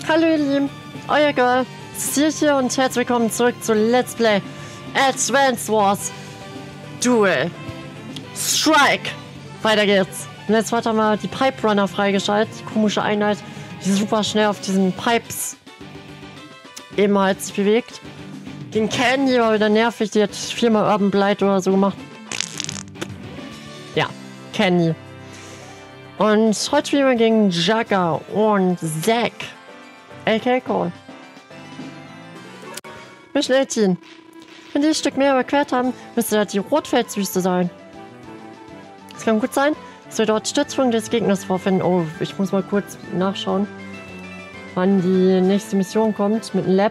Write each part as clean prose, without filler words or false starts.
Hallo ihr Lieben, euer Girl, hier und herzlich willkommen zurück zu Let's Play Advance Wars Duel Strike. Weiter geht's. Und jetzt hat er mal die Pipe Runner freigeschaltet, die komische Einheit, die super schnell auf diesen Pipes eben halt sich bewegt. Gegen Candy war wieder nervig, die hat 4-mal Urban Blight oder so gemacht. Ja, Candy. Und heute spielen wir gegen Jagger und Zack. A.K. Cole. Mission 18. Wenn die ein Stück mehr überquert haben, müsste das die Rotfelswüste sein. Es kann gut sein, dass wir dort Stützpunkte des Gegners vorfinden. Oh, ich muss mal kurz nachschauen, wann die nächste Mission kommt mit dem Lab.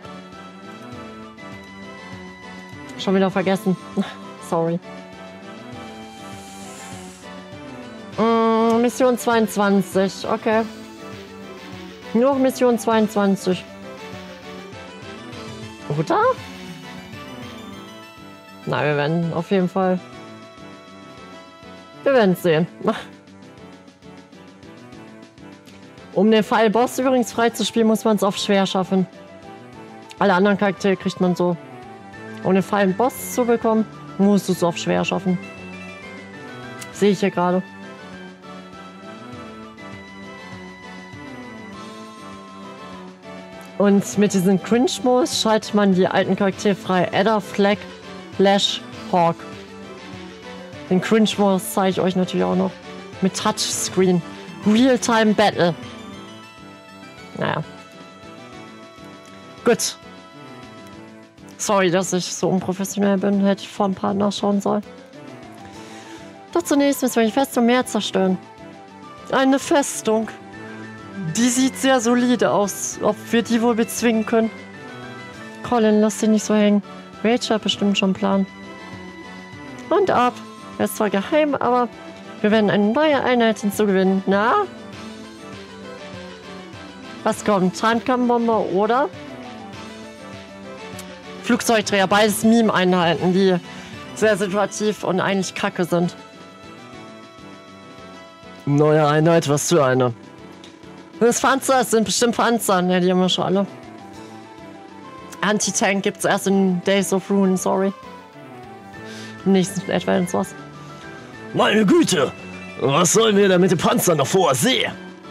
Schon wieder vergessen. Sorry. Mission 22. Okay. Nur Mission 22. Oder? Na, wir werden auf jeden Fall... Wir werden es sehen. Um den Fall-Boss übrigens freizuspielen, muss man es auf schwer schaffen. Alle anderen Charaktere kriegt man so. Um den Fall-Boss zu bekommen, musst du es auf schwer schaffen. Sehe ich hier gerade. Und mit diesem Cringe-Modus schaltet man die alten Charaktere frei. Adder, Flag, Flash, Hawk. Den Cringe-Modus zeige ich euch natürlich auch noch. Mit Touchscreen. Real-Time Battle. Naja. Gut. Sorry, dass ich so unprofessionell bin. Hätte ich vor ein paar nachschauen sollen. Doch zunächst müssen wir die Festung mehr zerstören. Eine Festung. Die sieht sehr solide aus. Ob wir die wohl bezwingen können? Colin, lass dich nicht so hängen. Rachel hat bestimmt schon einen Plan. Und ab. Er ist zwar geheim, aber wir werden eine neue Einheit hinzugewinnen. Na? Was kommt? Timecam-Bomber oder? Flugzeugträger. Beides Meme-Einheiten, die sehr situativ und eigentlich kacke sind. Neue Einheit, was für eine? Das Panzer, es sind bestimmt Panzer. Ja, die haben wir schon alle. Anti-Tank gibt es erst in Days of Ruin, sorry. Im nächsten Advance was. Meine Güte! Was sollen wir denn mit dem Panzer noch vorsehen?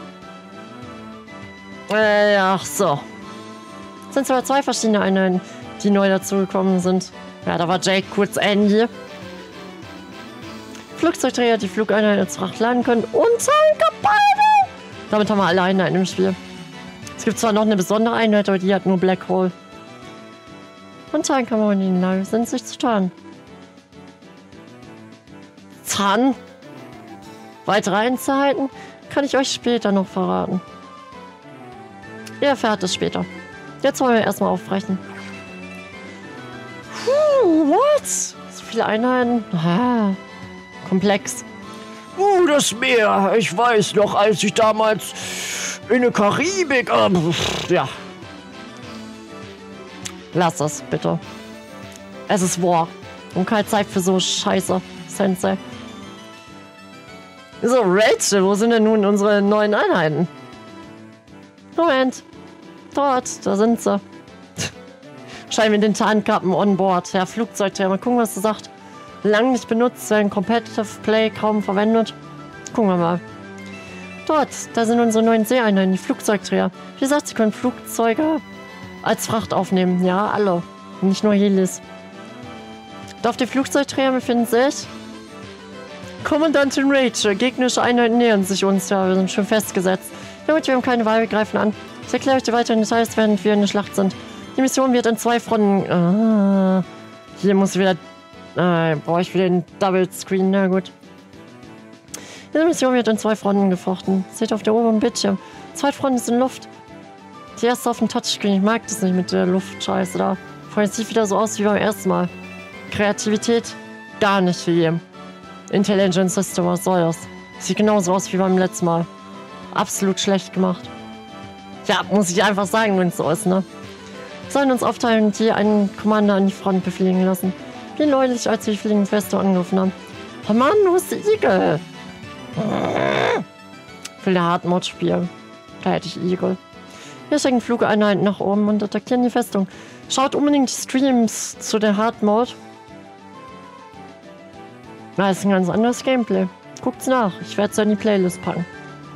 Ach so. Es sind zwar zwei verschiedene Einheiten, die neu dazugekommen sind. Ja, da war Jake kurz Andy. Flugzeugträger, die Flugeinheiten als Fracht laden können und Tankerbeine! Damit haben wir alle Einheiten im Spiel. Es gibt zwar noch eine besondere Einheit, aber die hat nur Black Hole. Und Tanker in den Lage sind, sich zu tarnen. Tarnen? Weitere Einzelheiten kann ich euch später noch verraten. Ihr erfährt es später. Jetzt wollen wir erstmal aufbrechen. What? So viele Einheiten? Ah, komplex. Das Meer. Ich weiß noch, als ich damals in der Karibik... ja. Lass das, bitte. Es ist War. Und keine Zeit für so Scheiße, Sensei. So, Rachel, wo sind denn nun unsere neuen Einheiten? Moment. Dort, da sind sie. Wahrscheinlich mit den Tarnkappen on board. Ja, Flugzeugträger. Mal gucken, was er sagt. Lang nicht benutzt, werden Competitive Play kaum verwendet. Gucken wir mal. Dort, da sind unsere neuen Seeeinheiten, die Flugzeugträger. Wie gesagt, sie können Flugzeuge als Fracht aufnehmen. Ja, alle. Nicht nur Helis. Auf den Flugzeugträgern befinden sich Kommandantin Rachel. Gegnerische Einheiten nähern sich uns. Ja, wir sind schon festgesetzt. Damit wir haben keine Wahl, wir greifen an. Ich erkläre euch die weiteren Details, während wir in der Schlacht sind. Die Mission wird in 2 Fronten... hier muss wieder... brauche ich wieder den Double Screen. Na gut. Diese Mission wird in 2 Fronten gefochten. Seht auf der oberen Bildschirm. 2 Fronten sind Luft. Die erste auf dem Touchscreen. Ich mag das nicht mit der Luftscheiße da. Vor allem sieht wieder so aus wie beim ersten Mal. Kreativität gar nicht für jeden. Intelligent System, was soll das? Sieht genauso aus wie beim letzten Mal. Absolut schlecht gemacht. Ja, muss ich einfach sagen, wenn es so ist, ne? Wir sollen uns aufteilen und hier einen Commander an die Front befliegen lassen. Wie neulich, als wir die fliegende Festung angegriffen haben. Oh Mann, wo ist der Igel? Ich will der Hard Mode spielen. Da hätte ich Igel. Wir schicken Flugeinheiten nach oben und attackieren die Festung. Schaut unbedingt Streams zu der Hard Mode. Das ist ein ganz anderes Gameplay. Guckt's nach. Ich werde es in die Playlist packen.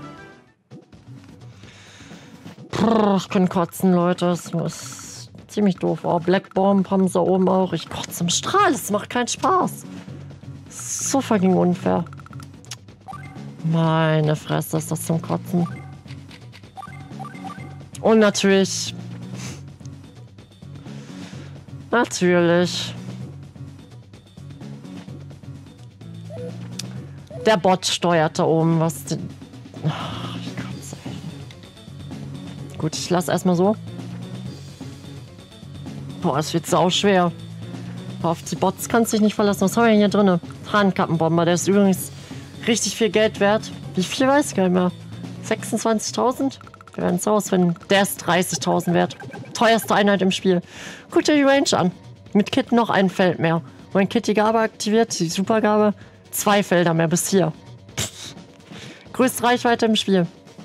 Ich kann kotzen, Leute. Das ist ziemlich doof. Oh, Black Bomb haben sie oben auch. Ich kotze im Strahl. Es macht keinen Spaß. So fucking unfair. Meine Fresse, ist das zum Kotzen. Und natürlich. Der Bot steuert da oben, was den. Ach, ich kotze, ey. Gut, ich lasse erstmal so. Boah, es wird sau schwer. Auf die Bots kannst du dich nicht verlassen. Was haben wir denn hier drin? Tarnkappenbomber, der ist übrigens richtig viel Geld wert. Wie viel weiß ich gar nicht mehr. 26.000? Wir werden es rausfinden. Der ist 30.000 wert. Teuerste Einheit im Spiel. Guck dir die Range an. Mit Kit noch ein Feld mehr. Wenn Kit die Gabe aktiviert, die Supergabe, 2 Felder mehr bis hier. Größte Reichweite im Spiel.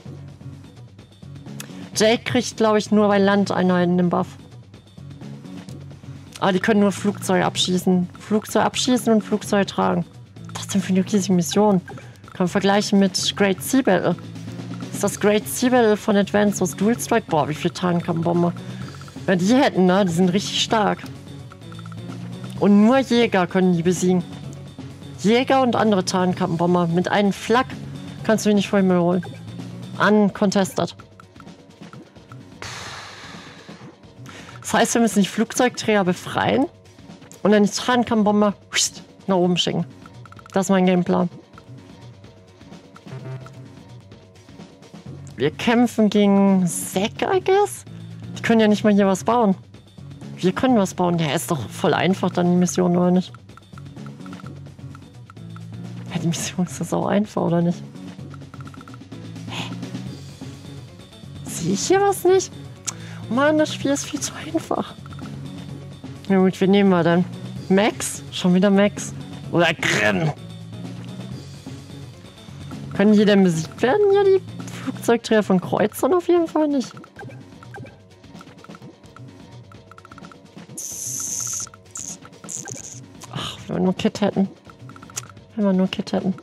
Jake kriegt, glaube ich, nur bei Landeinheiten den Buff. Aber die können nur Flugzeuge abschießen. Flugzeuge abschießen und Flugzeuge tragen. Was denn für eine riesige Mission? Kann man vergleichen mit Great Sea Battle. Das ist das Great Sea Battle von Advanced Wars Dual Strike. Boah, wie viele Tarnkappenbomber. Wenn die hätten, ne? Die sind richtig stark. Und nur Jäger können die besiegen. Jäger und andere Tarnkappenbomber. Mit einem Flak kannst du ihn nicht vor Himmel holen. Uncontested. Das heißt, wir müssen die Flugzeugträger befreien und dann die Tarnkappenbomber nach oben schicken. Das ist mein Gameplan. Wir kämpfen gegen Zack, I guess? Die können ja nicht mal hier was bauen. Wir können was bauen. Ja, ist doch voll einfach dann die Mission, oder nicht? Ja, die Mission ist das auch einfach, oder nicht? Hä? Sehe ich hier was nicht? Mann, das Spiel ist viel zu einfach. Na gut, wen nehmen wir dann? Max? Schon wieder Max? Oder Grimm? Können die denn besiegt werden? Ja, die Flugzeugträger von Kreuzern auf jeden Fall nicht. Ach, wenn wir nur Kit hätten. Wenn wir nur Kit hätten.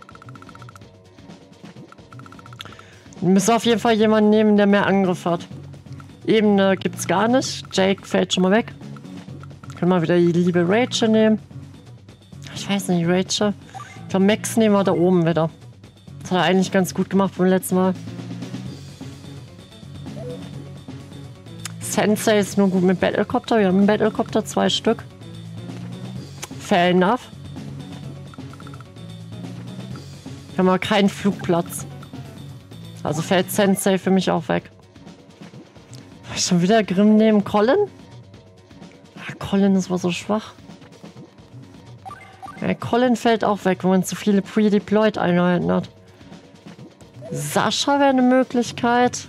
Wir müssen auf jeden Fall jemanden nehmen, der mehr Angriff hat. Ebene gibt's gar nicht. Jake fällt schon mal weg. Können wir wieder die liebe Rachel nehmen. Ich weiß nicht, Rachel. Ich glaube, Max nehmen wir da oben wieder. Das hat er eigentlich ganz gut gemacht beim letzten Mal. Sensei ist nur gut mit Battlecopter. Wir haben einen Battlecopter, 2 Stück. Fair enough. Wir haben aber keinen Flugplatz. Also fällt Sensei für mich auch weg. Schon wieder Grimm neben Colin? Ja, Colin ist wohl so schwach. Ja, Colin fällt auch weg, wenn man zu viele Pre-Deployed-Einheiten hat. Sascha wäre eine Möglichkeit.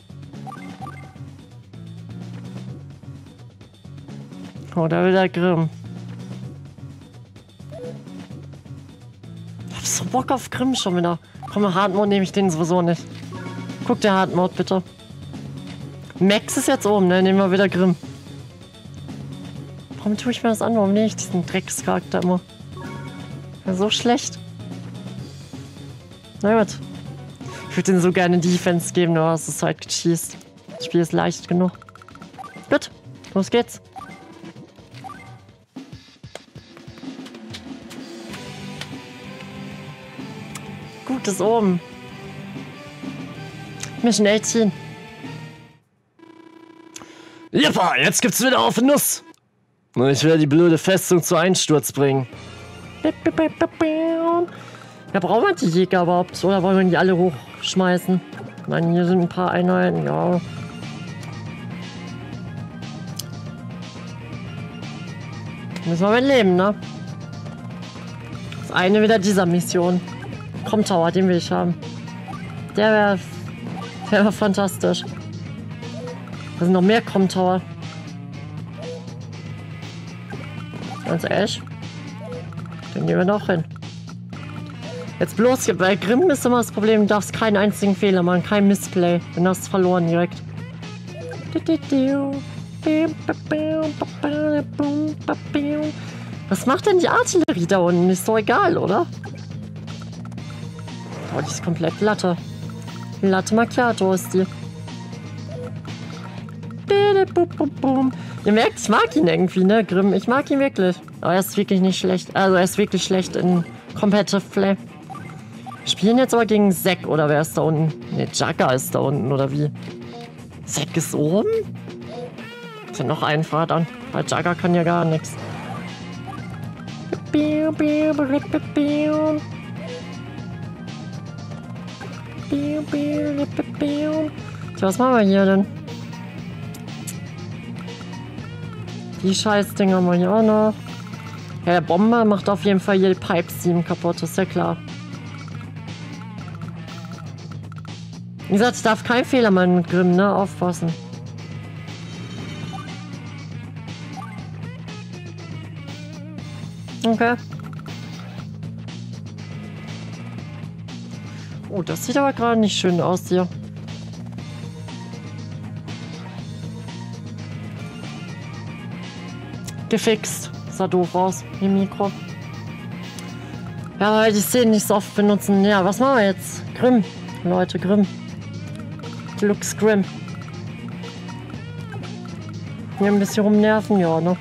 Oder wieder Grimm. Ich hab so Bock auf Grimm schon wieder. Komm, Hard Mode nehme ich den sowieso nicht. Guck der Hard Mode bitte. Max ist jetzt oben, ne? Nehmen wir wieder Grimm. Warum tue ich mir das an? Warum nehme ich diesen Dreckscharakter immer? Ja, so schlecht. Na gut. Ich würde den so gerne Defense geben, nur es ist halt gecheased. Das Spiel ist leicht genug. Gut, los geht's. Gut ist oben. Mission 18. Jeppa, jetzt gibt's wieder auf Nuss. Und ich werde die blöde Festung zu Einsturz bringen. Ja, brauchen wir die Jäger überhaupt? Oder wollen wir die alle hochschmeißen? Ich meine, hier sind ein paar Einheiten, ja. Müssen wir mit leben, ne? Das eine wieder dieser Mission. Comtower, den will ich haben. Der wäre fantastisch. Da sind noch mehr Comtower. Ganz ehrlich. Den gehen wir noch hin. Jetzt bloß, bei Grimm ist immer das Problem, du darfst keinen einzigen Fehler machen, kein Missplay. Dann hast du verloren direkt. Was macht denn die Artillerie da unten? Ist doch egal, oder? Oh, die ist komplett Latte. Latte Macchiato ist die. Ihr merkt, ich mag ihn irgendwie, ne, Grimm? Ich mag ihn wirklich. Aber er ist wirklich nicht schlecht. Also er ist wirklich schlecht in Competitive Play. Wir spielen jetzt aber gegen Zack, oder wer ist da unten? Ne, Jagger ist da unten, oder wie? Zack ist oben? Ist ja noch einfacher dann. Weil Jagger kann ja gar nichts. Tja, was machen wir hier denn? Die Scheißdinger haben wir hier auch noch. Ja, der Bomber macht auf jeden Fall hier die Pipe-Steam kaputt, ist ja klar. Wie gesagt, ich darf keinen Fehler machen mit Grimm, ne? Aufpassen. Okay. Oh, das sieht aber gerade nicht schön aus hier. Gefixt. Sah doof aus, im Mikro. Ja, weil die Szenen nicht so oft benutzen. Ja, was machen wir jetzt? Grimm. Leute, Grimm. Looks Grimm. Hier ein bisschen rumnerven, ja, ne?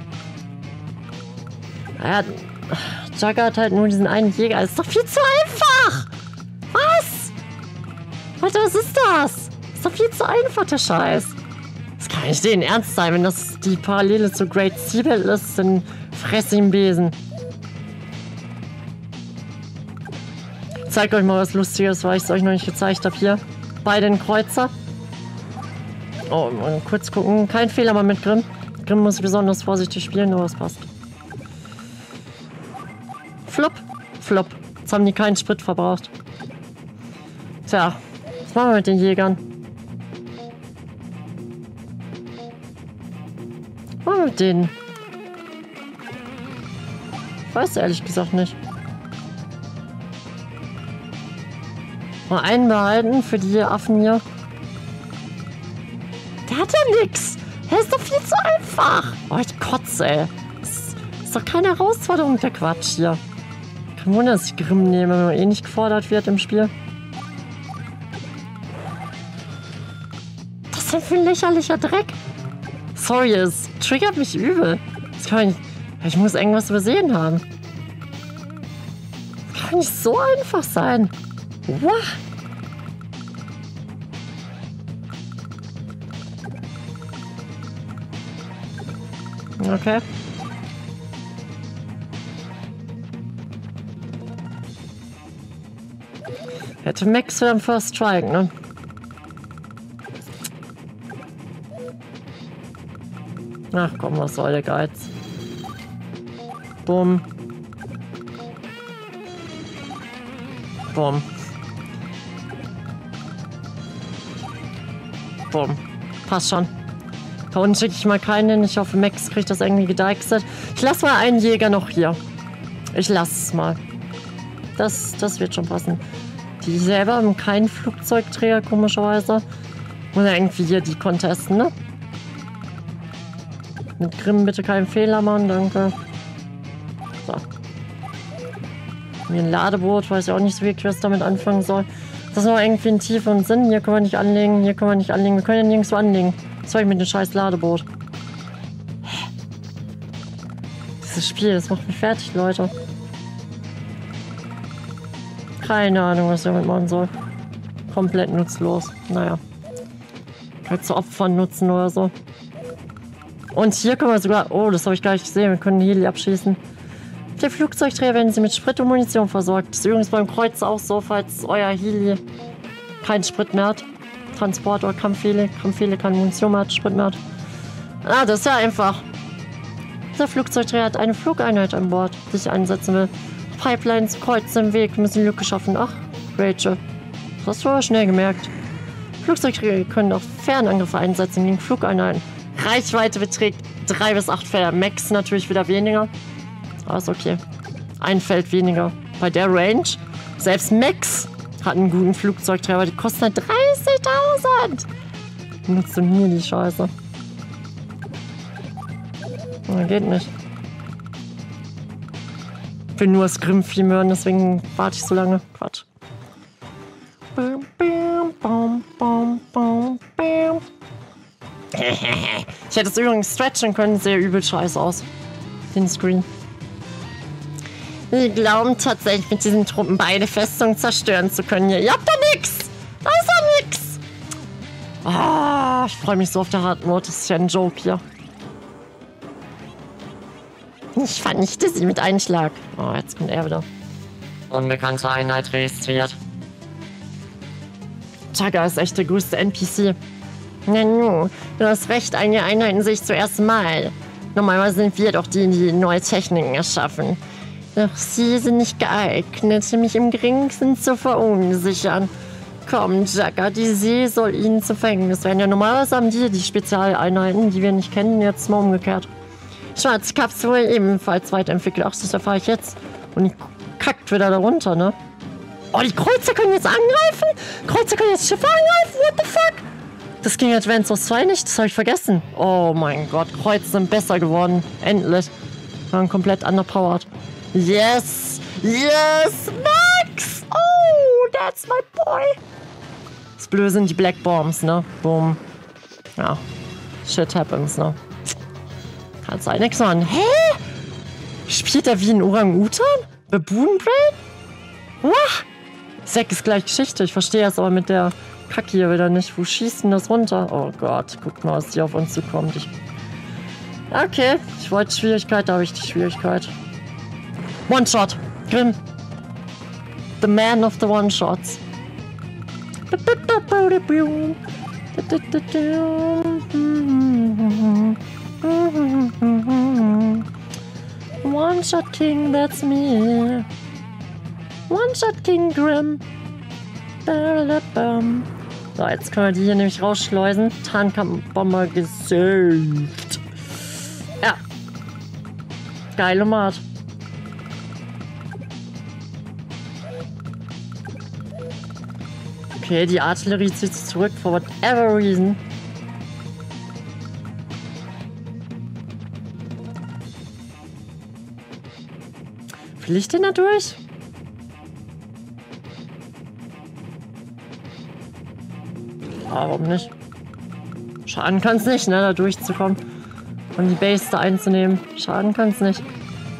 Ja, Jagger hat halt nur diesen einen Jäger. Das ist doch viel zu einfach! Was? Alter, was ist das? Das ist doch viel zu einfach, der Scheiß. Das kann nicht denen ernst sein, wenn das die Parallele zu Great Seabed ist, dann fress ich einen Besen. Ich zeig euch mal was Lustiges, weil ich es euch noch nicht gezeigt habe hier. Bei den Kreuzer. Oh, mal kurz gucken. Kein Fehler mal mit Grimm. Grimm muss besonders vorsichtig spielen, aber es passt. Flop, flop. Jetzt haben die keinen Sprit verbraucht. Tja, was machen wir mit den Jägern? Was machen wir mit denen? Ich weiß ehrlich gesagt nicht. Mal einen behalten für die Affen hier. Der hat ja nix. Der ist doch viel zu einfach. Oh, ich kotze, ey. Das ist doch keine Herausforderung, der Quatsch hier. Kein Wunder, dass ich Grimm nehme, wenn man eh nicht gefordert wird im Spiel. Was ist denn für ein lächerlicher Dreck? Sorry, es triggert mich übel. Das kann ich muss irgendwas übersehen haben. Das kann nicht so einfach sein. What? Okay. Hätte Max für den First Strike, ne? Ach komm, was soll der Geiz? Bumm. Bumm. Bumm. Passt schon. Da unten schicke ich mal keinen hin. Ich hoffe, Max kriegt das irgendwie gedeichselt. Ich lasse mal einen Jäger noch hier. Ich lasse es mal. Das wird schon passen. Die selber haben keinen Flugzeugträger, komischerweise. Muss ja irgendwie hier die contesten, ne? Mit Grimm bitte keinen Fehler machen, danke. So. Hier ein Ladeboot, weiß ich auch nicht so wirklich, was damit anfangen soll. Das ist noch irgendwie ein tieferen Sinn. Hier können wir nicht anlegen, hier können wir nicht anlegen. Wir können ja nirgendwo anlegen. Was soll ich mit dem scheiß Ladeboot? Hä? Dieses Spiel, das macht mich fertig, Leute. Keine Ahnung, was ich damit machen soll. Komplett nutzlos. Naja. Halt zu Opfern nutzen oder so. Und hier können wir sogar... Oh, das habe ich gar nicht gesehen. Wir können Heli abschießen. Der Flugzeugträger werden sie mit Sprit und Munition versorgt. Das ist übrigens beim Kreuz auch so, falls euer Heli keinen Sprit mehr hat. Transport oder Kampfheli. Kampfheli keine Munition mehr hat, Sprit mehr hat. Ah, das ist ja einfach. Der Flugzeugträger hat eine Flugeinheit an Bord, die sich einsetzen will. Pipelines, Kreuze im Weg, müssen Lücke schaffen. Ach, Rachel. Das hast du aber schnell gemerkt. Flugzeugträger können auch Fernangriffe einsetzen gegen Flugeinheiten. Reichweite beträgt 3 bis 8 Felder. Max natürlich wieder weniger. Aber ist okay. Ein Feld weniger. Bei der Range, selbst Max hat einen guten Flugzeugträger, aber die kosten halt 30.000. Nutzt du nie die Scheiße. Na, geht nicht. Ich will nur das Grimm-Vieh hören, deswegen warte ich so lange. Quatsch. Ich hätte es übrigens stretchen können, sehr übel scheiße aus. Den Screen. Wir glauben tatsächlich, mit diesen Truppen beide Festungen zerstören zu können hier. Ihr habt doch nix! Da ist doch nix! Ah, ich freue mich so auf der Hard Mode. Das ist ja ein Joke hier. Ich vernichte sie mit einem Schlag. Oh, jetzt kommt er wieder. Unbekannte Einheit registriert. Chugga ist echt der größte NPC. Nanu, du hast recht, einige Einheiten sehe ich zuerst mal. Normalerweise sind wir doch die, die neue Techniken erschaffen. Doch sie sind nicht geeignet, mich im Geringsten zu verunsichern. Komm, Chugga, die See soll ihnen zu Verhängnis werden. Ja, normalerweise haben die Spezialeinheiten, die wir nicht kennen, jetzt mal umgekehrt. Schwarzkapsel ebenfalls weiterentwickelt. Ach, das erfahre ich jetzt. Und die kackt wieder da runter, ne? Oh, die Kreuzer können jetzt angreifen? Kreuzer können jetzt Schiffe angreifen? What the fuck? Das ging Advance Wars 2 nicht? Das habe ich vergessen. Oh mein Gott, Kreuzer sind besser geworden. Endlich. Waren komplett underpowered. Yes! Yes! Max! Oh, that's my boy! Das Blöde sind die Black Bombs, ne? Boom. Ja. Shit happens, ne? Kann sein, nix machen. Hä? Spielt er wie ein Orang-Utan? Baboon-Brain? Wah! Zack ist gleich Geschichte. Ich verstehe es aber mit der Kacke hier wieder nicht. Wo schießt denn das runter? Oh Gott, guck mal, was hier auf uns zukommt. Okay, ich wollte Schwierigkeit, da habe ich die Schwierigkeit. One-Shot. Grimm. The man of the One-Shots. One-Shot King, that's me. One-Shot King Grimm. So, jetzt können wir die hier nämlich rausschleusen. Tarnkampfbomber gesaved. Ja. Geile Mat. Okay, die Artillerie zieht sich zurück, for whatever reason. Will ich den da durch? Warum nicht? Schaden kann es nicht, ne, da durchzukommen. Und die Base da einzunehmen. Schaden kann es nicht.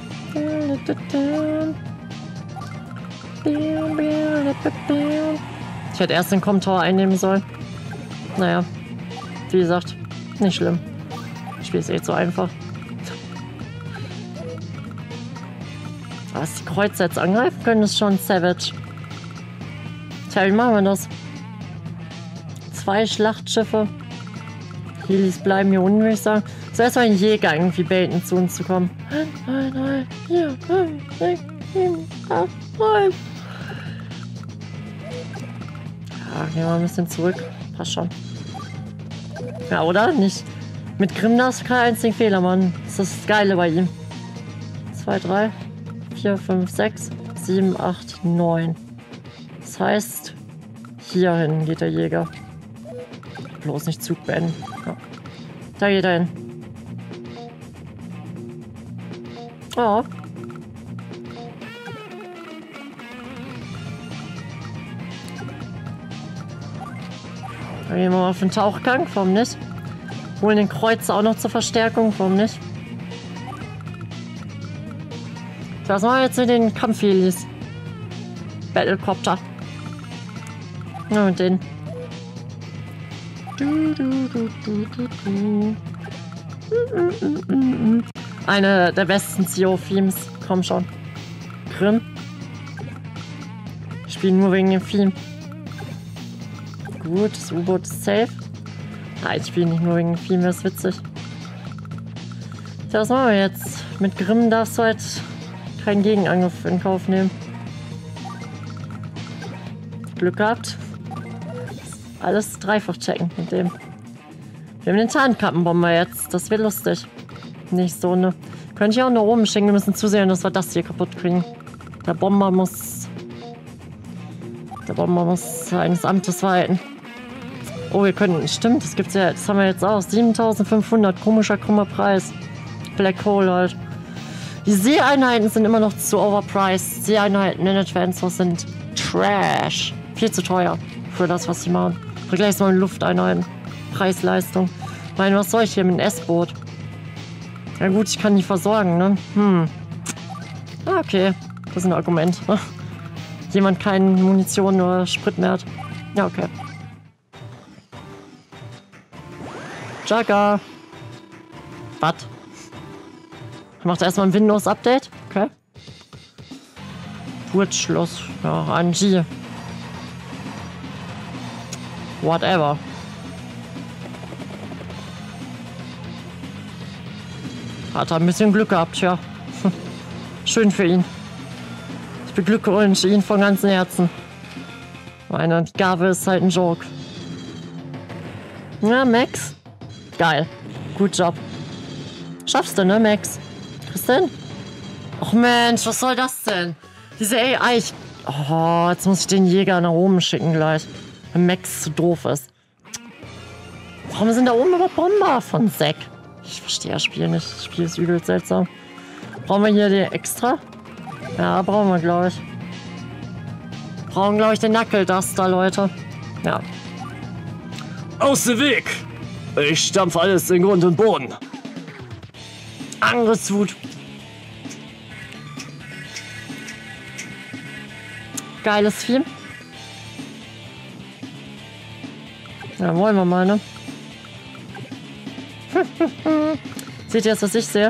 Ich hätte erst den Com-Tower einnehmen sollen. Naja, wie gesagt, nicht schlimm. Das Spiel ist eh so einfach. Was die Kreuzer jetzt angreifen können, ist schon savage. Tja, wie machen wir das? 2 Schlachtschiffe. Helis bleiben hier unten, würde ich sagen. So, erstmal ein Jäger irgendwie baiten, zu uns zu kommen. 1, 2, 3, 4, 5, 6, 7, 8, 9. Ja, gehen wir mal ein bisschen zurück. Passt schon. Ja, oder? Nicht. Mit Grimm darfst du keinen einzigen Fehler machen. Das ist das Geile bei ihm. 2, 3, 4, 5, 6, 7, 8, 9. Das heißt, hierhin geht der Jäger. Bloß nicht Zug beenden. Ja. Da geht er hin. Oh. Dann gehen wir mal auf den Tauchgang. Warum nicht? Holen den Kreuzer auch noch zur Verstärkung. Warum nicht? Was machen wir jetzt mit den Kampfhelis? Battlecopter. Ja, mit denen. Eine der besten CO-Themes. Komm schon. Grimm. Ich spiele nur wegen dem Theme. Gut, das U-Boot ist safe. Nein, ich spiele nicht nur wegen dem Theme, das ist witzig. Tja, was machen wir jetzt? Mit Grimm darfst du halt keinen Gegenangriff in Kauf nehmen. Glück gehabt. Alles dreifach checken mit dem. Wir haben den Tarnkappenbomber jetzt. Das wird lustig. Nicht so eine. Könnte ich auch nur oben schicken. Wir müssen zusehen, dass wir das hier kaputt kriegen. Der Bomber muss seines Amtes verhalten. Oh, wir können... Stimmt, das gibt's ja... Das haben wir jetzt auch. 7500. Komischer, krummer Preis. Black Hole halt. Die Seeeinheiten sind immer noch zu overpriced. Seeeinheiten in Advance Wars sind Trash. Viel zu teuer für das, was sie machen. Vergleichs mal mit Lufteinheiten. Preis-Leistung. Ich meine, was soll ich hier mit einem S-Boot? Ja gut, ich kann die versorgen, ne? Ah, okay. Das ist ein Argument. Jemand keine Munition oder Sprit mehr hat. Ja, okay. Jagger. Was? Macht erstmal ein Windows-Update. Okay. Burgschloss. Ja, Angie. Whatever. Hat er ein bisschen Glück gehabt, ja. Schön für ihn. Ich beglückwünsche ihn von ganzem Herzen. Meine Gabe ist halt ein Joke. Na, Max? Geil. Gut Job. Schaffst du, ne, Max? Kriegst du hin? Och Mensch, was soll das denn? Diese AI. Oh, jetzt muss ich den Jäger nach oben schicken gleich. Wenn Max zu doof ist. Warum sind da oben aber Bomber von Zack? Ich verstehe das Spiel nicht. Das Spiel ist übel seltsam. Brauchen wir hier die extra? Ja, brauchen wir, glaube ich. Brauchen, glaube ich, den Knuckle-Duster, Leute. Ja. Aus dem Weg! Ich stampfe alles in Grund und Boden. Angriffswut. Geiles Vieh. Ja, wollen wir mal, ne? Seht ihr jetzt, was ich sehe?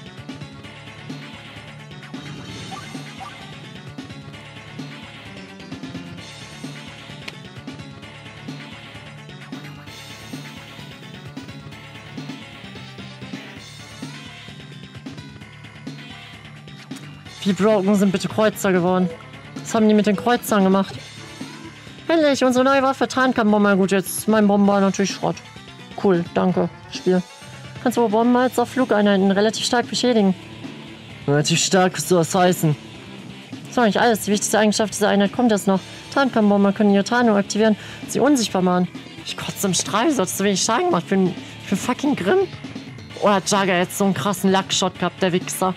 Wie broken sind bitte Kreuzer geworden? Was haben die mit den Kreuzern gemacht? Endlich, unsere neue Waffe, Tarnkampfbomber. Gut, jetzt ist mein Bomber natürlich Schrott. Cool, danke, Spiel. Kannst du Bomben als auf Flugeinheiten relativ stark beschädigen. Relativ stark, was soll das heißen? Das war nicht alles. Die wichtigste Eigenschaft dieser Einheit kommt jetzt noch. Tarnkampfbomber können ihre Tarnung aktivieren und sie unsichtbar machen. Ich kotze im Strahl, wieso hat so wenig Schaden gemacht? Für fucking Grimm? Oder hat Jagger jetzt so einen krassen Lackshot gehabt, der Wichser?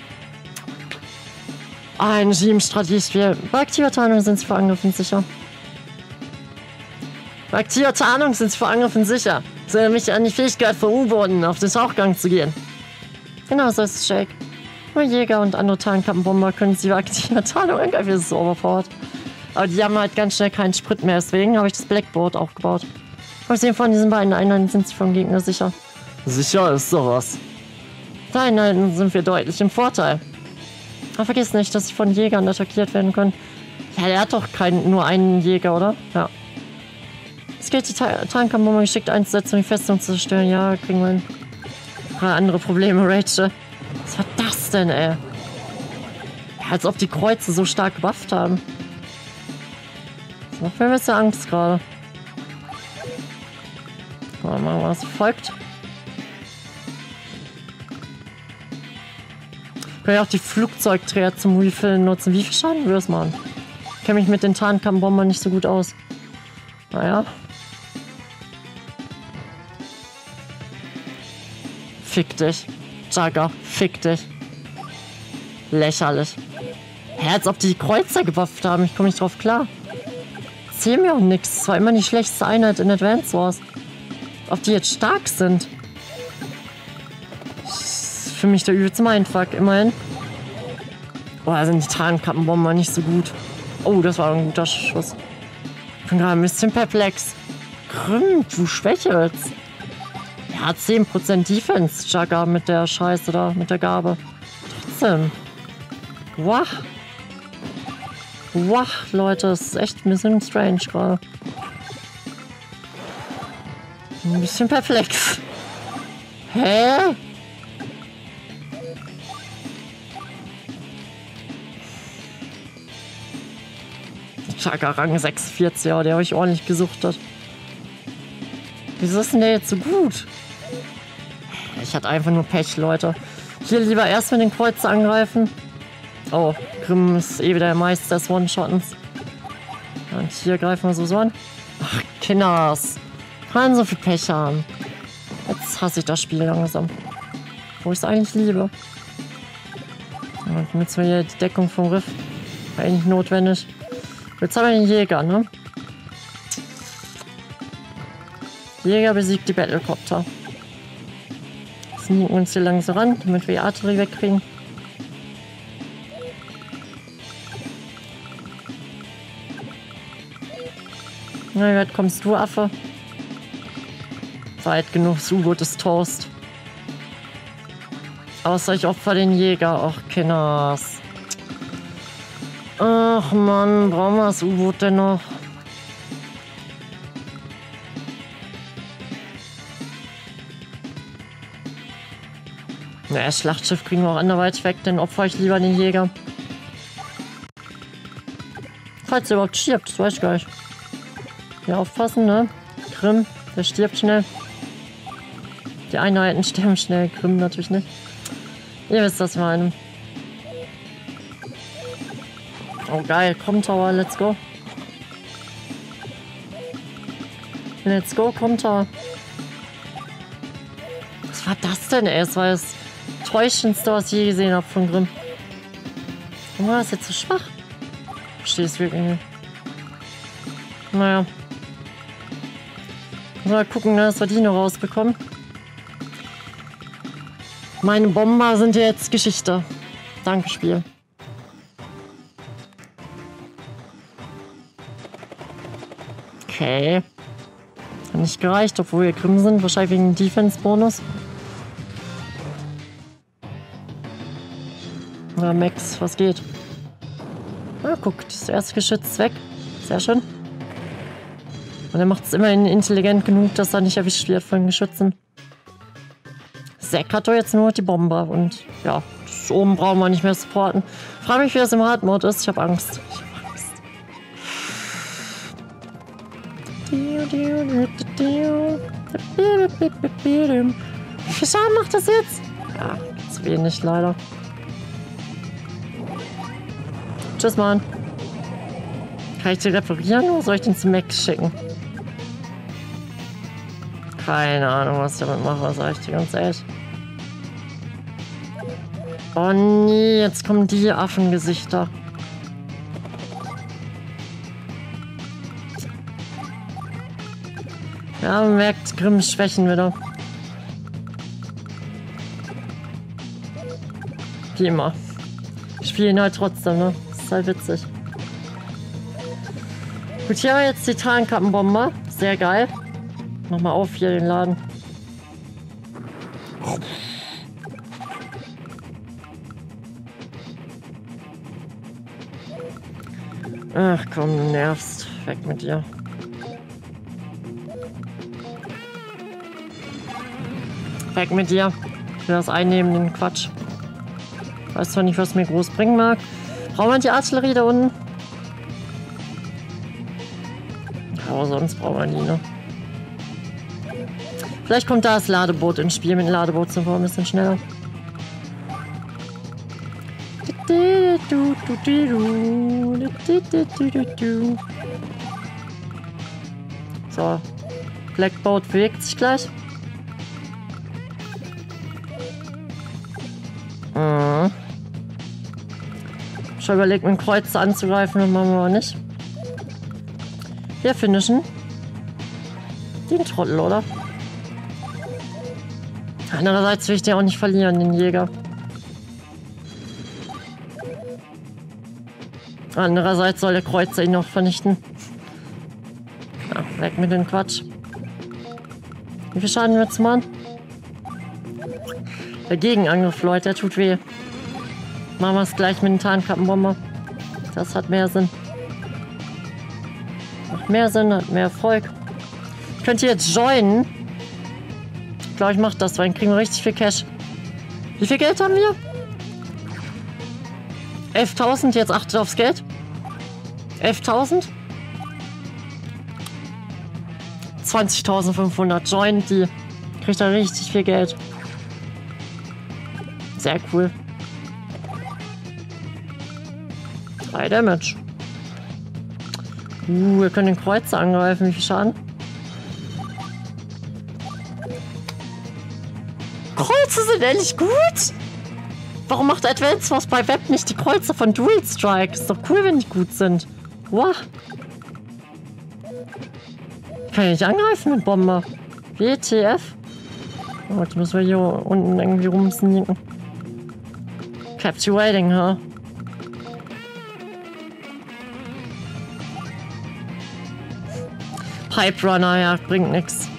Ein 7-Strategiespiel. Bei aktiver Tarnung sind sie vor Angriffen sicher. Bei aktiver Tarnung sind sie vor Angriffen sicher. Das erinnert mich an die Fähigkeit von U-Booten, auf den Tauchgang zu gehen. Genau so ist es, Shake. Nur Jäger und andere Tarnkappenbomber können sie bei aktiver Tarnung angreifen. Das ist so overpowered. Aber die haben halt ganz schnell keinen Sprit mehr, deswegen habe ich das Blackboard aufgebaut. Abgesehen von diesen beiden Einheiten sind sie vom Gegner sicher. Sicher ist sowas. Da Einheiten sind wir deutlich im Vorteil. Aber vergiss nicht, dass sie von Jägern attackiert werden können. Ja, der hat doch nur einen Jäger, oder? Ja. Es gilt, die Tarnkampfbomber geschickt einzusetzen, um die Festung zu zerstören. Ja, kriegen wir hin. Andere Probleme, Rachel. Was war das denn, ey? Ja, als ob die Kreuze so stark gebufft haben. Das macht mir ein bisschen Angst gerade. Mal machen, was folgt. Ich kann ja auch die Flugzeugträger zum Refillen nutzen. Wie viel Schaden würde es machen? Ich kenne mich mit den Tarnkampfbombern nicht so gut aus. Naja. Fick dich. Jagger, fick dich. Lächerlich. Hä, als ob die Kreuzer gebufft haben. Ich komme nicht drauf klar. Erzähl mir auch nichts. Es war immer die schlechteste Einheit in Advance Wars. Ob die jetzt stark sind. Das ist für mich der übelste Mindfuck, immerhin. Oh, da sind die Tarnkappenbomber nicht so gut. Oh, das war ein guter Schuss. Ich bin gerade ein bisschen perplex. Grimm, du schwächelst. Ja, 10% Defense, Jagger, mit der Scheiße da, mit der Gabe. Trotzdem. Wach. Wach, Leute, das ist echt ein bisschen strange gerade. Ein bisschen perplex. Hä? Jagger Rang 46, ja, der habe ich ordentlich gesuchtet. Wieso ist denn der jetzt so gut? Ich hatte einfach nur Pech, Leute. Hier lieber erst mit den Kreuzer angreifen. Oh, Grimm ist eh wieder der Meister des One-Shottens. Und hier greifen wir so an. Ach, Kinders. Kann so viel Pech haben. Jetzt hasse ich das Spiel langsam. Wo ich es eigentlich liebe. Und mit so hier die Deckung vom Riff. War eigentlich notwendig. Jetzt haben wir den Jäger, ne? Jäger besiegt die Battlecopter. Sneaken uns hier langsam ran, damit wir die Artillerie wegkriegen. Na, jetzt kommst du, Affe. Weit genug, das U-Boot ist Toast. Außer ich opfer den Jäger. Ach, Kinders. Ach Mann, brauchen wir das U-Boot denn noch? Na, das Schlachtschiff kriegen wir auch anderweitig weg, dann opfer ich lieber den Jäger. Falls er überhaupt stirbt, das weiß ich gar nicht. Ja, aufpassen, ne? Grimm, der stirbt schnell. Die Einheiten sterben schnell, Grimm natürlich nicht. Ihr wisst, was ich meine. Oh geil, komm Tower, let's go. Let's go, komm Tower. Was war das denn, ey? Das war das Täuschendste, was ich je gesehen habe von Grimm. Warum war das jetzt so schwach? Ich verstehe es wirklich nicht. Naja. Mal gucken, dass wir die noch rausbekommen. Meine Bomber sind ja jetzt Geschichte. Danke, Spiel. Okay. Hat nicht gereicht, obwohl wir Grimm sind. Wahrscheinlich wegen dem Defense-Bonus. Na, Max, was geht? Ah, guck, das erste Geschütz ist weg. Sehr schön. Und er macht es immerhin intelligent genug, dass er nicht erwischt wird von Geschützen. Zack hat doch jetzt nur die Bomber. Und ja, das oben brauchen wir nicht mehr supporten. Frage mich, wie das im Hard-Mode ist. Ich habe Angst. Wie viel Schaden macht das jetzt? Ja, zu wenig leider. Tschüss, Mann. Kann ich den reparieren oder soll ich den zu Max schicken? Keine Ahnung, was ich damit mache, sag ich dir ganz ehrlich. Oh nee, jetzt kommen die Affengesichter. Ja, man merkt Grimms Schwächen wieder. Wie immer. Ich spiele ihn halt trotzdem, ne? Das ist halt witzig. Gut, hier haben wir jetzt die Tarnkappenbomber. Sehr geil. Mach mal auf hier den Laden. Ach komm, du nervst. Weg mit dir. Weg mit dir. Ich will das einnehmen, den Quatsch. Ich weiß zwar nicht, was mir groß bringen mag. Brauchen wir die Artillerie da unten? Aber sonst brauchen wir die, ne? Vielleicht kommt da das Ladeboot ins Spiel. Mit dem Ladeboot sind wir ein bisschen schneller. So. Blackboat bewegt sich gleich. Ich habe überlegt, mit dem Kreuz anzugreifen, das machen wir aber nicht. Wir finishen den Trottel, oder? Andererseits will ich den auch nicht verlieren, den Jäger. Andererseits soll der Kreuzer ihn noch vernichten. Ja, weg mit dem Quatsch. Wie viel Schaden wird's machen? Der Gegenangriff, Leute, der tut weh. Machen wir es gleich mit den Tarnkappenbomber. Das hat mehr Sinn. Macht mehr Sinn, hat mehr Erfolg. Ich könnte jetzt joinen. Ich glaube, ich mache das, weil dann kriegen wir richtig viel Cash. Wie viel Geld haben wir? 11.000, jetzt achtet aufs Geld. 11.000. 20.500. Joint die. Kriegt da richtig viel Geld. Sehr cool. 3 Damage. Wir können den Kreuzer angreifen. Wie viel Schaden? Kreuze sind ehrlich gut. Warum macht Advance Wars bei Web nicht die Kreuze von Dual Strike? Ist doch cool, wenn die gut sind. Wow. Kann ich nicht angreifen mit Bomber. WTF? Oh, jetzt müssen wir hier unten irgendwie rumsneaken. Captivating, ha? Pipe Runner, ja, bringt nichts.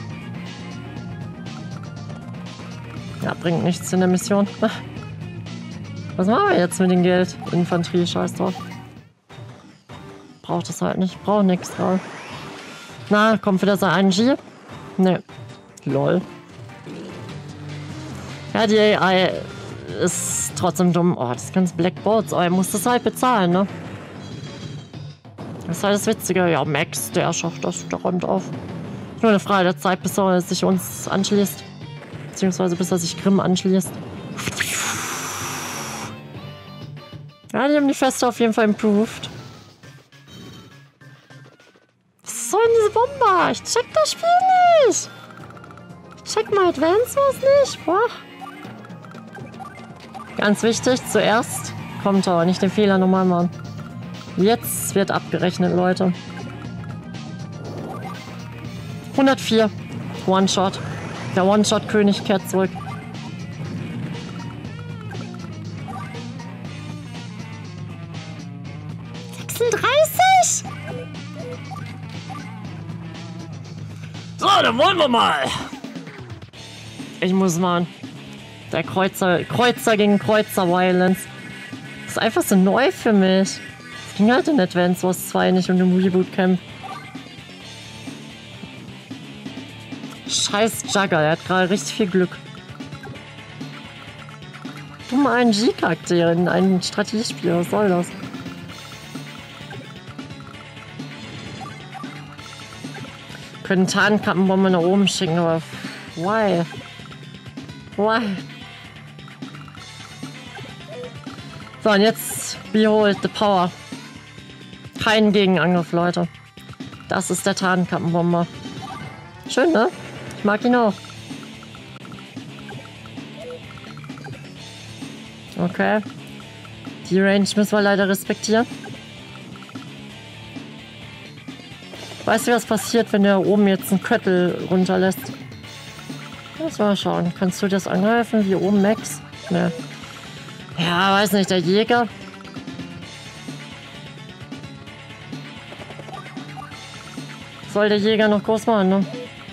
Ja, bringt nichts in der Mission. Was machen wir jetzt mit dem Geld? Infanterie, scheiß drauf. Braucht es halt nicht, braucht nichts drauf. Na, kommt wieder so ein G? Ne. Lol. Ja, die AI ist trotzdem dumm. Oh, das ganze Blackboards. Oh, er muss das halt bezahlen, ne? Das ist halt das Witzige. Ja, Max, der schafft das, der räumt auf. Nur eine Frage der Zeit, bis er sich uns anschließt. Beziehungsweise bis er sich Grimm anschließt. Ja, die haben die Feste auf jeden Fall improved. Was soll denn diese Bombe? Ich check das Spiel nicht. Ich check mal Advance Wars nicht. Boah. Ganz wichtig, zuerst kommt er, nicht den Fehler nochmal machen. Jetzt wird abgerechnet, Leute. 104. One-Shot. Der One-Shot-König kehrt zurück. So, dann wollen wir mal. Ich muss mal. Der Kreuzer gegen Kreuzer Violence. Das ist einfach so neu für mich. Das ging halt in Advance Wars 2 nicht und im Reboot Camp. Scheiß Jugger, er hat gerade richtig viel Glück. Dumme ING-Charaktere in einem Strategiespiel, was soll das? Können Tarnkappenbombe nach oben schicken, aber why? Why? So, und jetzt behold the power. Kein Gegenangriff, Leute. Das ist der Tarnkappenbomber. Schön, ne? Ich mag ihn auch. Okay. Die Range müssen wir leider respektieren. Weißt du, was passiert, wenn der oben jetzt einen Köttel runterlässt? Lass mal schauen. Kannst du das angreifen? Wie oben Max? Ne. Ja, weiß nicht. Der Jäger. Soll der Jäger noch groß machen, ne?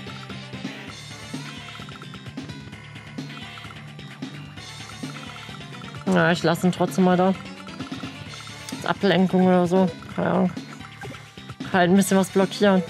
Na, ich lasse ihn trotzdem mal da. Ablenkung oder so. Keine Ahnung. Halt ein bisschen was blockieren.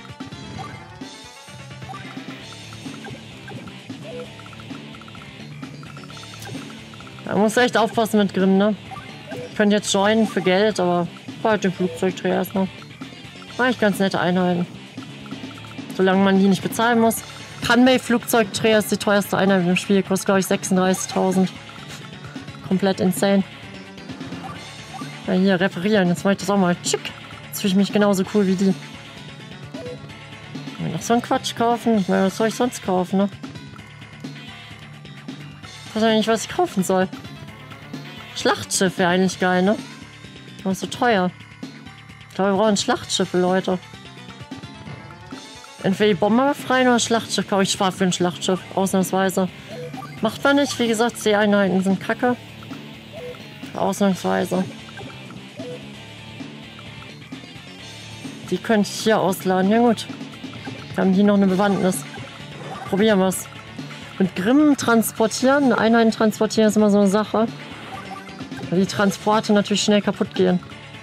Da muss echt aufpassen mit Grimm, ne? Ich könnte jetzt joinen für Geld, aber halt den Flugzeugträger erstmal. Eigentlich ganz nette Einheiten. Solange man die nicht bezahlen muss. Kanmei Flugzeugträger ist die teuerste Einheit im Spiel. Kostet, glaube ich, 36.000. Komplett insane. Ja, hier reparieren. Jetzt mache ich das auch mal. Schick. Jetzt fühle ich mich genauso cool wie die. Ich will noch so einen Quatsch kaufen. Ich meine, was soll ich sonst kaufen, ne? Ich weiß ja nicht, was ich kaufen soll. Schlachtschiff wäre eigentlich geil, ne? Aber ist so teuer. Ich glaube, wir brauchen Schlachtschiffe, Leute. Entweder die Bomber befreien oder Schlachtschiff. Ich spare für ein Schlachtschiff. Ausnahmsweise. Macht man nicht. Wie gesagt, die Einheiten sind kacke. Ausnahmsweise. Die könnte ich hier ausladen. Ja gut. Haben die noch eine Bewandtnis. Probieren wir es. Mit Grimm transportieren. Einheiten transportieren ist immer so eine Sache. Weil die Transporte natürlich schnell kaputt gehen.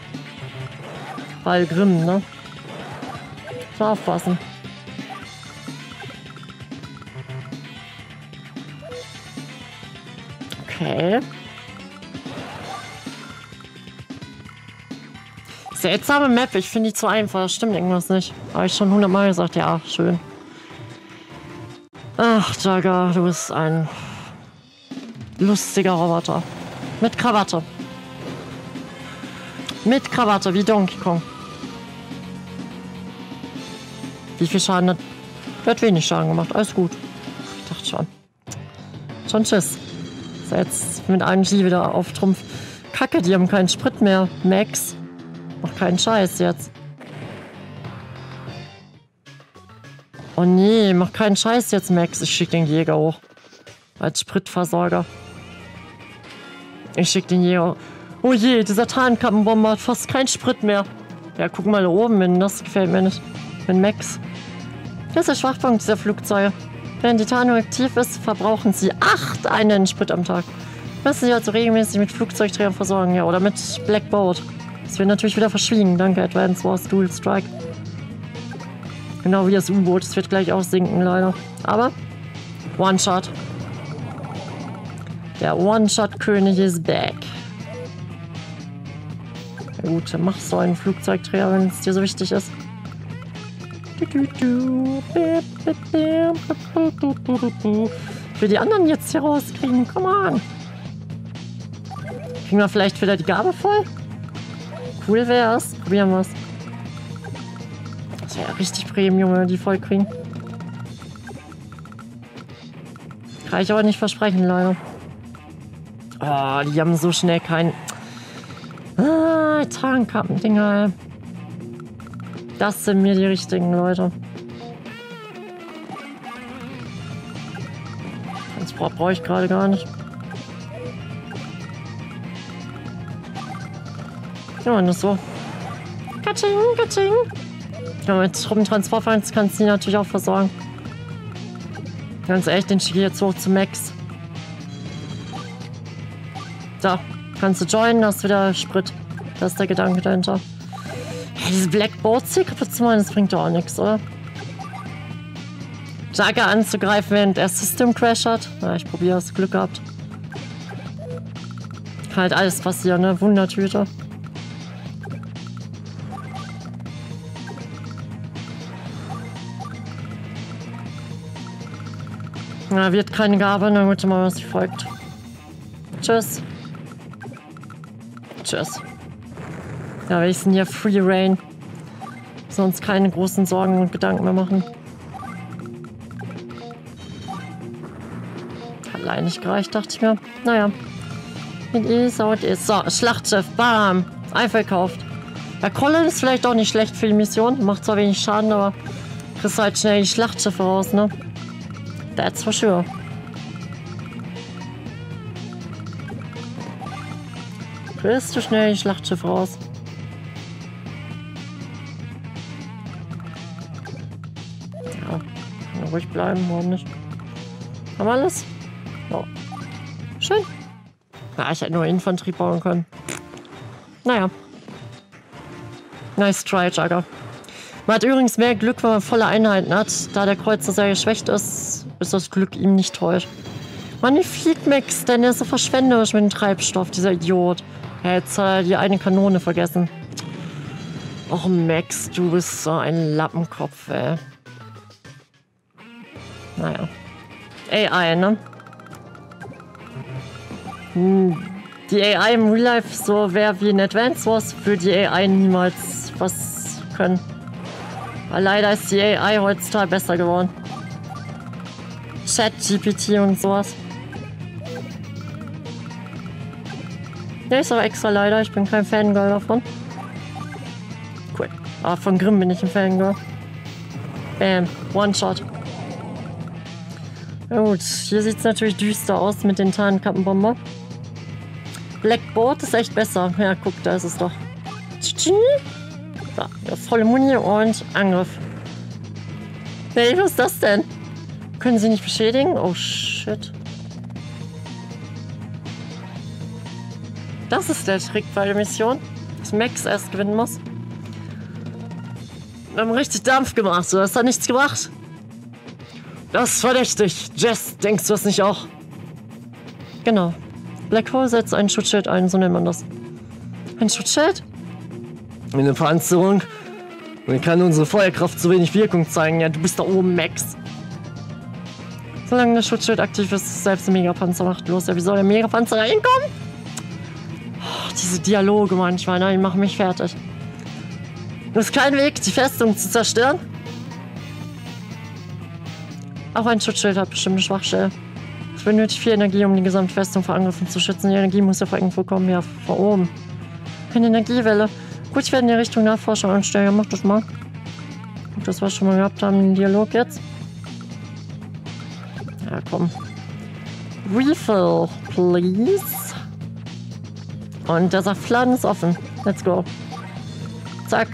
Weil Grimm, ne? Muss man aufpassen. Okay. Seltsame Map, ich finde die zu einfach, das stimmt irgendwas nicht. Habe ich schon 100-mal gesagt, ja, schön. Ach, Jagger, du bist ein lustiger Roboter. Mit Krawatte. Mit Krawatte, wie Donkey Kong. Wie viel Schaden hat? Der hat wenig Schaden gemacht, alles gut. Ich dachte schon. Start und tschüss. So, jetzt mit einem G wieder auf Trumpf. Kacke, die haben keinen Sprit mehr. Max. Mach keinen Scheiß jetzt. Oh nee, mach keinen Scheiß jetzt, Max. Ich schick den Jäger hoch. Als Spritversorger. Ich schick den Jäger. Oh je, dieser Tarnkappenbomber hat fast keinen Sprit mehr. Ja, guck mal da oben hin. Das gefällt mir nicht. Mit Max. Das ist der Schwachpunkt dieser Flugzeuge. Wenn die Tarnung aktiv ist, verbrauchen sie 8 Einheiten Sprit am Tag. Müssen sie also regelmäßig mit Flugzeugträgern versorgen, ja, oder mit Black Boat. Das wird natürlich wieder verschwiegen. Danke, Advance Wars Dual Strike. Genau wie das U-Boot. Das wird gleich auch sinken, leider. Aber One-Shot. Der One-Shot-König ist back. Na gut, dann mach so einen Flugzeugträger, wenn es dir so wichtig ist. Ich will die anderen jetzt hier rauskriegen. Come on. Kriegen wir vielleicht wieder die Gabe voll? Cool wär's. Probieren wir's. Das wäre ja richtig Premium, wenn wir die voll kriegen. Kann ich aber nicht versprechen, leider. Oh, die haben so schnell keinen... Ah, Tarnkappen-Dinger. Das sind mir die richtigen Leute. Transport brauche ich gerade gar nicht. Ja, und das so. Katsching, katsching. Ja, mit Truppentransportfahren kannst du die natürlich auch versorgen. Ganz ehrlich, den schicke ich jetzt hoch zu Max. So, kannst du joinen, hast wieder Sprit. Das ist der Gedanke dahinter. Hey, diese Black Boats hier kaputt zu machen, das bringt doch auch nichts, oder? Jagger anzugreifen, während er System Crash hat. Na, ich probiere es, Glück gehabt. Kann halt alles passieren, ne? Wundertüte. Na, wird keine Gabe, na gut, mal was folgt. Tschüss. Tschüss. Ja, wir sind hier Free Reign. Sonst keine großen Sorgen und Gedanken mehr machen. Hat leider nicht gereicht, dachte ich mir. Naja. It is how it is. So, Schlachtschiff. Bam. Einverkauft. Der Colin ist vielleicht auch nicht schlecht für die Mission. Macht zwar wenig Schaden, aber kriegst halt schnell die Schlachtschiffe raus, ne? That's for sure. Kriegst du schnell die Schlachtschiffe raus. Ja, kann ruhig bleiben, warum nicht? Haben wir alles? Ja. Schön. Ja, ich hätte nur Infanterie bauen können. Naja. Nice try, Jagger. Man hat übrigens mehr Glück, wenn man volle Einheiten hat. Da der Kreuzer sehr geschwächt ist, ist das Glück ihm nicht treu. Mann, wie fliegt Max denn? Der ist so verschwenderisch mit dem Treibstoff, dieser Idiot. Er hat die eine Kanone vergessen. Och, Max, du bist so ein Lappenkopf, ey. Naja. AI, ne? Die AI im Real Life so wäre wie in Advance Wars, würde die AI niemals was können. Aber leider ist die AI heutzutage besser geworden. Chat-GPT und sowas. Der ist aber extra leider, ich bin kein Fangirl davon. Cool. Aber von Grimm bin ich ein Fangirl. Bam, One-Shot. Na gut, hier sieht es natürlich düster aus mit den Tarnkappenbomber. Black Boat ist echt besser. Ja, guck, da ist es doch. So, ja, volle Muni und Angriff. Nee, was ist das denn? Können sie nicht beschädigen? Oh, shit. Das ist der Trick bei der Mission, dass Max erst gewinnen muss. Wir haben richtig Dampf gemacht, so, das hat nichts gebracht. Das ist verdächtig. Jess, denkst du das nicht auch? Genau. Black Hole setzt ein Schutzschild ein, so nennt man das. Ein Schutzschild? Eine Panzerung. Dann kann unsere Feuerkraft zu wenig Wirkung zeigen. Ja, du bist da oben, Max. Solange das Schutzschild aktiv ist, ist selbst ein Megapanzer machtlos. Ja, wie soll der Megapanzer da hinkommen? Oh, diese Dialoge manchmal, ne, die machen mich fertig. Das ist kein Weg, die Festung zu zerstören. Auch ein Schutzschild hat bestimmt eine Schwachstelle. benötigt viel Energie, um die gesamte Festung vor Angriffen zu schützen. Die Energie muss ja von irgendwo kommen, ja, von oben. Keine Energiewelle. Gut, ich werde in die Richtung Nachforschung anstellen. Ja, mach das mal. Das, was wir schon mal gehabt haben, den Dialog jetzt. Ja, komm. Refill, please. Und der Saftladen ist offen. Let's go. Zack.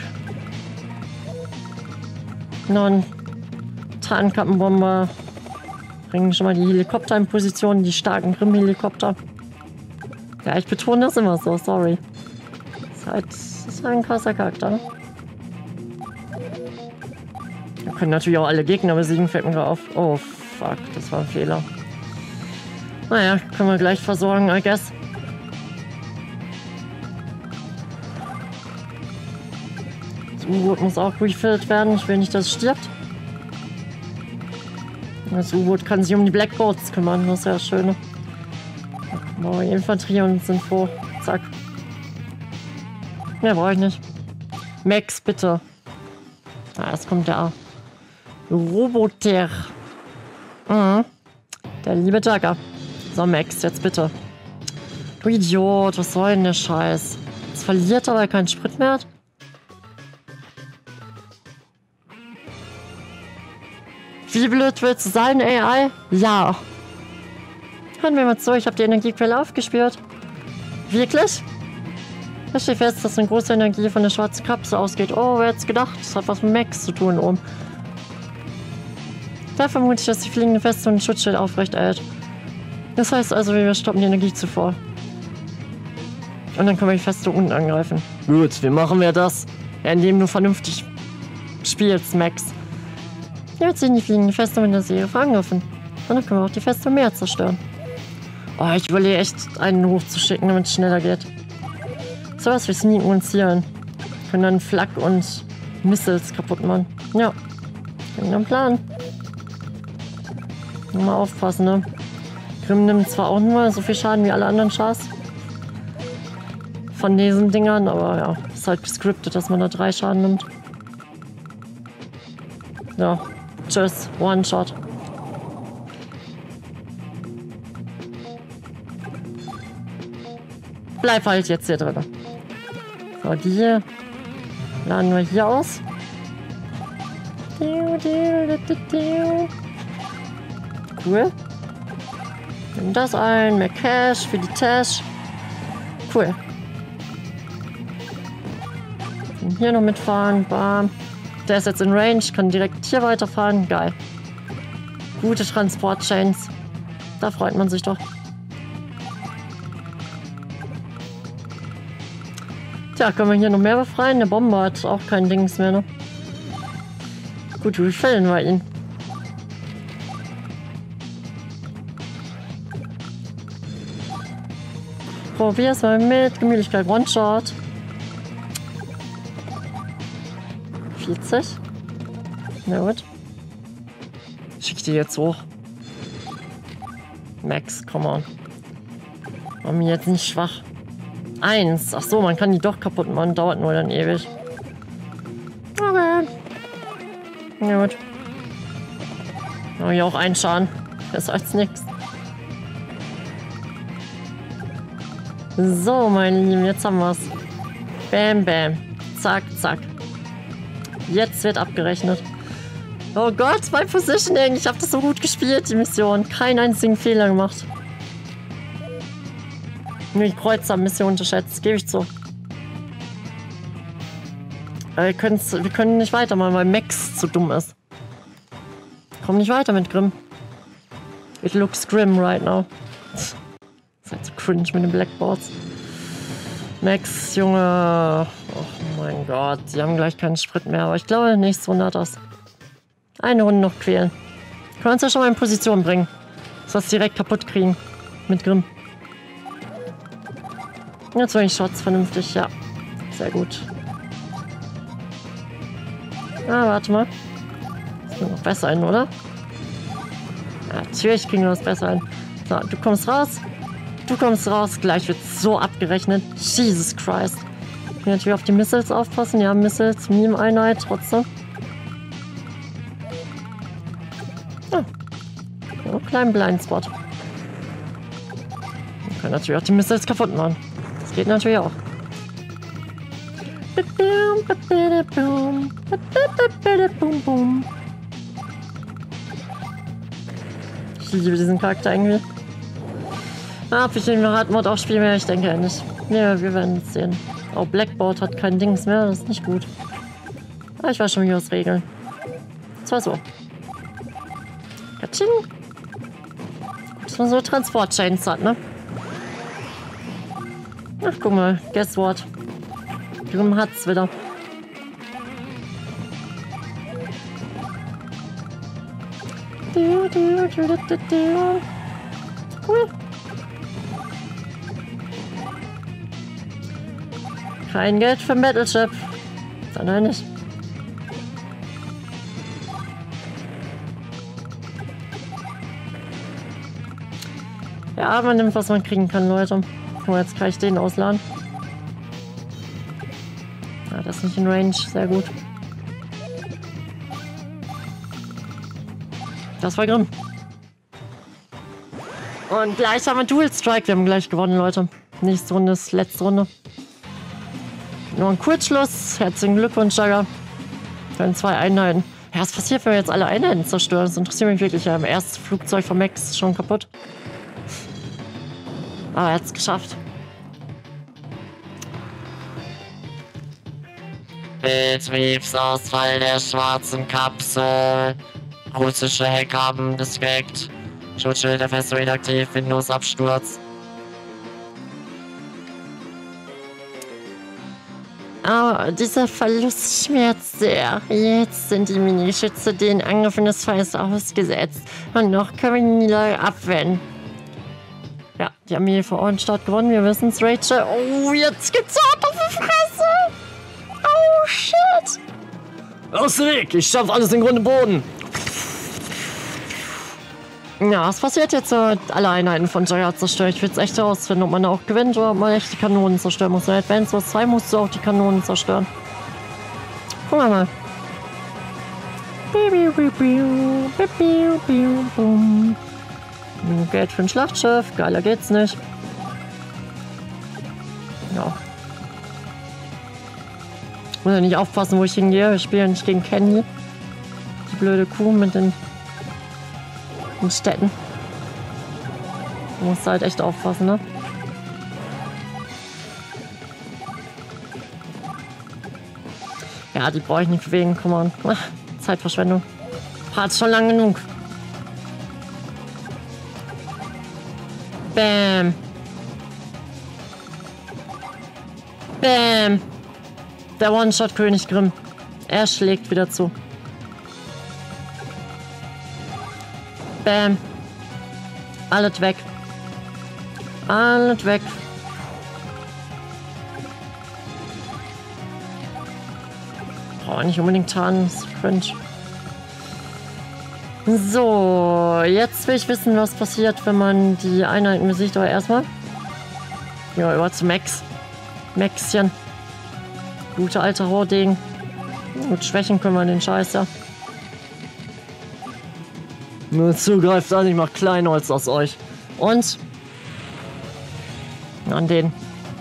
Noch ein Tarnkappenbomber. Bringen schon mal die Helikopter in Position, die starken Grimm-Helikopter. Ja, ich betone das immer so, sorry. Das ist ein krasser Charakter, ne? Wir können natürlich auch alle Gegner besiegen, fällt mir gerade auf. Oh, fuck, das war ein Fehler. Naja, können wir gleich versorgen, I guess. Das U-Boot muss auch refilled werden. Ich will nicht, dass es stirbt. Das U-Boot kann sich um die Black Boats kümmern, das ist ja das Schöne. Oh, Infanterie und sind froh. Zack. Mehr brauche ich nicht. Max, bitte. Ah, jetzt kommt der Roboter. Mhm. Der liebe Jagger. So, Max, jetzt bitte. Du Idiot, was soll denn der Scheiß? Jetzt verliert er, weil er keinen Sprit mehr hat. Wie blöd willst du sein, AI? Ja. Hören wir mal zu, ich habe die Energiequelle aufgespürt. Wirklich? Es steht fest, dass eine große Energie von der schwarzen Kapsel ausgeht. Oh, wer hätte es gedacht? Das hat was mit Max zu tun oben. Da vermute ich, dass die fliegende Festung ein Schutzschild aufrecht erhält. Das heißt also, wir stoppen die Energie zuvor. Und dann können wir die Festung unten angreifen. Gut, wie machen wir das? Ja, indem du vernünftig spielst, Max. Jetzt sind die fliegende Festung in der Serie verangriffen. Und dann können wir auch die Festung mehr zerstören. Oh, ich überlege echt, einen hochzuschicken, damit es schneller geht. So was, wir sneaken uns hier hin. Können dann Flak und Missiles kaputt machen. Ja. Können wir einen Plan. Nur mal aufpassen, ne? Grimm nimmt zwar auch nur so viel Schaden wie alle anderen Chars. Von diesen Dingern, aber ja, ist halt gescriptet, dass man da 3 Schaden nimmt. Ja. Tschüss. One-Shot. Bleib halt jetzt hier drin. So, die hier laden wir hier aus. Cool. Nimm das ein, mehr Cash für die Tash. Cool. Kann hier noch mitfahren, bam. Der ist jetzt in Range, kann direkt hier weiterfahren. Geil. Gute Transport-Chains. Da freut man sich doch. Tja, können wir hier noch mehr befreien? Der Bomber hat auch kein Dings mehr, ne? Gut, wie fällen wir ihn? Probier's mal mit Gemütlichkeit. One-Shot. 40. Na gut. Schick die jetzt hoch. Max, come on. War mir jetzt nicht schwach. 1. Ach so, man kann die doch kaputt machen. Dauert nur dann ewig. Okay. Na gut. Aber hier auch ein Schaden. Besser als nix. So, meine Lieben, jetzt haben wir's. Bam, bam. Zack, zack. Jetzt wird abgerechnet. Oh Gott, mein Positioning. Ich habe das so gut gespielt, die Mission. Keinen einzigen Fehler gemacht. Nur die Kreuzer-Mission unterschätzt, gebe ich zu. Wir können nicht weitermachen, weil Max zu dumm ist. Komm nicht weiter mit Grimm. It looks grim right now. Das ist halt so cringe mit den Blackboards. Max, Junge. Oh mein Gott, die haben gleich keinen Sprit mehr. Aber ich glaube, nächste Runde hat das. Eine Runde noch quälen. Können wir uns ja schon mal in Position bringen. Dass wir es direkt kaputt kriegen. Mit Grimm. Jetzt will ich Shots vernünftig, ja. Sehr gut. Ah, warte mal. Das wird noch besser hin, oder? Ja, natürlich kriegen wir das besser hin. So, du kommst raus. Du kommst raus. Gleich wird so abgerechnet. Jesus Christ. Ich will natürlich auf die Missiles aufpassen. Ja, Missiles, Meme-Einheit, trotzdem. Oh. Ja, kleinen Blindspot. Kann natürlich auch die Missiles kaputt machen. Das geht natürlich auch. Ich liebe diesen Charakter irgendwie. Ob ich den Radmod auch spielen werde, ich denke ja nicht. Ja, wir werden es sehen. Oh, Blackboard hat kein Dings mehr, das ist nicht gut. Aber ich weiß schon, wie wir das regeln. Das war so. Katsching. Dass man so Transport-Chains hat, ne? Ach, guck mal, guess what? Drüben hat's wieder. Cool. Kein Geld für Battleship. Nein, nicht. Ja, man nimmt, was man kriegen kann, Leute. Guck mal, jetzt kann ich den ausladen. Ja, das ist nicht in Range. Sehr gut. Das war Grimm. Und gleich haben wir Dual Strike. Wir haben gleich gewonnen, Leute. Nächste Runde ist letzte Runde. Nur ein Kurzschluss. Herzlichen Glückwunsch, Jagger. Für 2 Einheiten. Ja, was passiert, wenn wir jetzt alle Einheiten zerstören? Das interessiert mich wirklich. Ja, im ersten Flugzeug von Max ist schon kaputt. Aber er hat es geschafft. Betriebsausfall der schwarzen Kapsel. Russische Hacker haben disconnect. Schutzschild der Festung inaktiv. Windows-Absturz. Oh, dieser Verlust schmerzt sehr. Jetzt sind die Minischütze den Angriffen des Feindes ausgesetzt. Und noch können wir die Leute abwehren. Ja, die Armee vor Ornstadt gewonnen. Wir wissen es, Rachel. Oh, jetzt gibt's hart auf die Fresse. Oh, shit. Aus dem Weg! Ich stampf alles in Grund und Boden! Ja, was passiert jetzt, wenn alle Einheiten von Jagger zerstört? Ich will es echt herausfinden, ob man auch gewinnt oder ob man echt die Kanonen zerstören muss. In Advance Wars 2 musst du auch die Kanonen zerstören. Gucken wir mal. Geld für ein Schlachtschiff. Geiler geht's nicht. Ja. Muss ja nicht aufpassen, wo ich hingehe. Ich spiele ja nicht gegen Kenny. Die blöde Kuh mit den Städten. Du musst halt echt aufpassen, ne? Ja, die brauche ich nicht bewegen. Komm on. Zeitverschwendung. Hat schon lang genug. Bam. Bam. Der One-Shot-König Grimm. Er schlägt wieder zu. Bam. Alles weg. Alles weg. Brauche nicht unbedingt tarnen. Das ist cringe. So, jetzt will ich wissen, was passiert, wenn man die Einheiten besiegt. Aber erstmal. Ja, über zu Max. Maxchen. Gute alte Rohding. Mit Schwächen können wir den Scheiß, ja. Nur zugreift an, ich mach Kleinholz aus euch. Und an den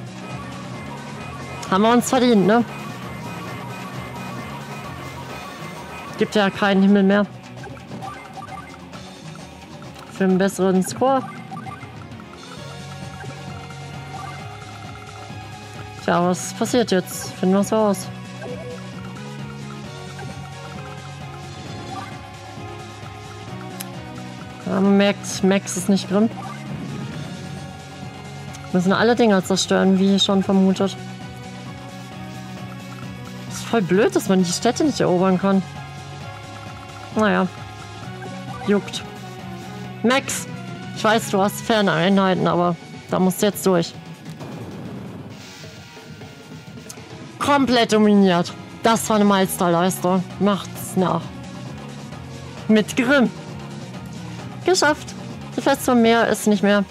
haben wir uns verdient, ne? Gibt ja keinen Himmel mehr. Für einen besseren Score. Tja, was passiert jetzt? Finden wir es raus. Max ist nicht Grimm. Müssen alle Dinger zerstören, wie schon vermutet. Ist voll blöd, dass man die Städte nicht erobern kann. Naja. Juckt. Max! Ich weiß, du hast ferne Einheiten, aber da musst du jetzt durch. Komplett dominiert. Das war eine Meisterleistung. Macht's nach. Mit Grimm. Geschafft. Die Festung Meer ist nicht mehr.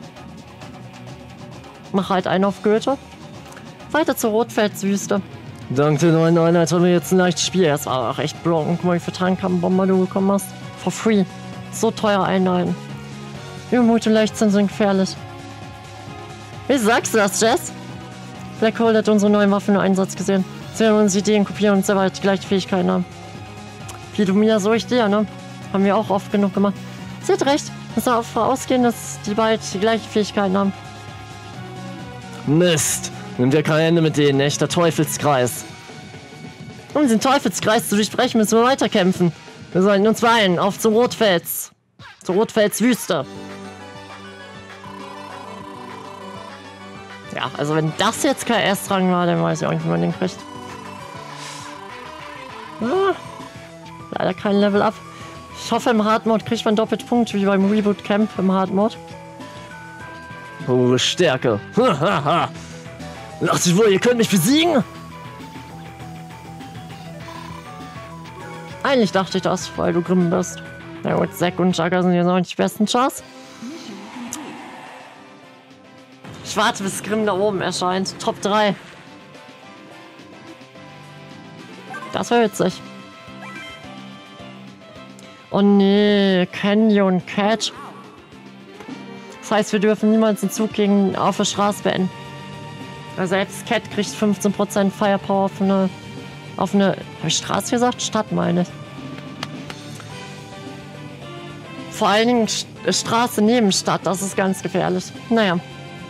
Mach halt einen auf Goethe. Weiter zur Rotfelswüste. Dank der neuen Einheit haben wir jetzt ein leichtes Spiel. Es war auch echt broken. Guck mal, wie viele Tarnkappenbomber du bekommen hast. For free. So teure Einheiten. Übermut und Leichtsinn sind gefährlich. Wie sagst du das, Jess? Black Hole hat unsere neuen Waffen im Einsatz gesehen. Sie werden unsere Ideen kopieren und selber die gleichen Fähigkeiten haben. Wie du mir, so ich dir, ne? Haben wir auch oft genug gemacht. Sie hat recht. Müssen wir davon ausgehen, dass die beiden die gleichen Fähigkeiten haben. Mist. Nimmt ja kein Ende mit denen. Echter Teufelskreis. Um den Teufelskreis zu durchbrechen, müssen wir weiterkämpfen. Wir sollten uns beeilen. Auf zum Rotfels. Zur Rotfels Wüste. Ja, also wenn das jetzt kein Erstrang war, dann weiß ich auch nicht, wie man den kriegt. Ah, leider kein Level Up. Ich hoffe, im Hard Mode kriegt man doppelte Punkte wie beim Reboot Camp im Hard Mode. Pure Stärke. Lacht euch wohl, ihr könnt mich besiegen? Eigentlich dachte ich das, weil du Grimm bist. Na gut, Zack und Jagger sind jetzt auch nicht die besten Chars. Ich warte, bis Grimm da oben erscheint. Top 3. Das wäre witzig. Oh nee, Candy und Cat. Das heißt, wir dürfen niemals einen Zug auf der Straße beenden. Also selbst Cat kriegt 15% Firepower auf eine... Habe ich Straße gesagt? Stadt, meine ich. Vor allen Dingen Straße neben Stadt, das ist ganz gefährlich. Naja.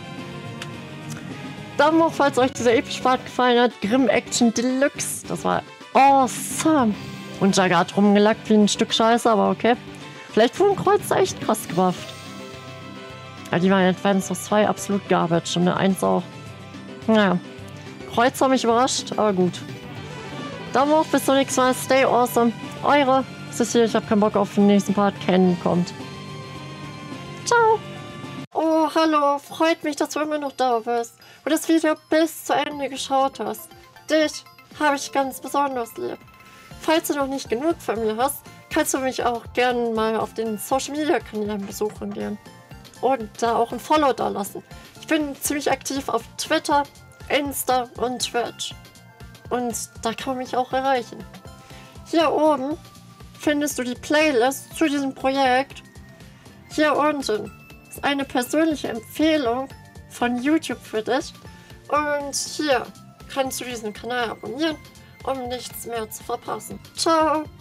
Daumen hoch, falls euch dieser epische Part gefallen hat. Grimm Action Deluxe. Das war awesome. Und Jagger hat rumgelackt wie ein Stück Scheiße, aber okay. Vielleicht wurden Kreuzer echt krass gebufft. Ja, die waren in Advance of 2 absolut garbage und eine 1 auch. Naja. Kreuzer haben mich überrascht, aber gut. Daumen hoch, bis zum nächsten Mal. Stay awesome. Eure Cecile, ich habe keinen Bock auf den nächsten Part. Ken kommt. Ciao. Oh, hallo. Freut mich, dass du immer noch da bist und das Video bis zu Ende geschaut hast. Dich habe ich ganz besonders lieb. Falls du noch nicht genug von mir hast, kannst du mich auch gerne mal auf den Social Media Kanälen besuchen gehen. Und da auch ein Follow da lassen. Ich bin ziemlich aktiv auf Twitter, Insta und Twitch. Und da kann man mich auch erreichen. Hier oben findest du die Playlist zu diesem Projekt. Hier unten ist eine persönliche Empfehlung von YouTube für dich. Und hier kannst du diesen Kanal abonnieren, um nichts mehr zu verpassen. Ciao!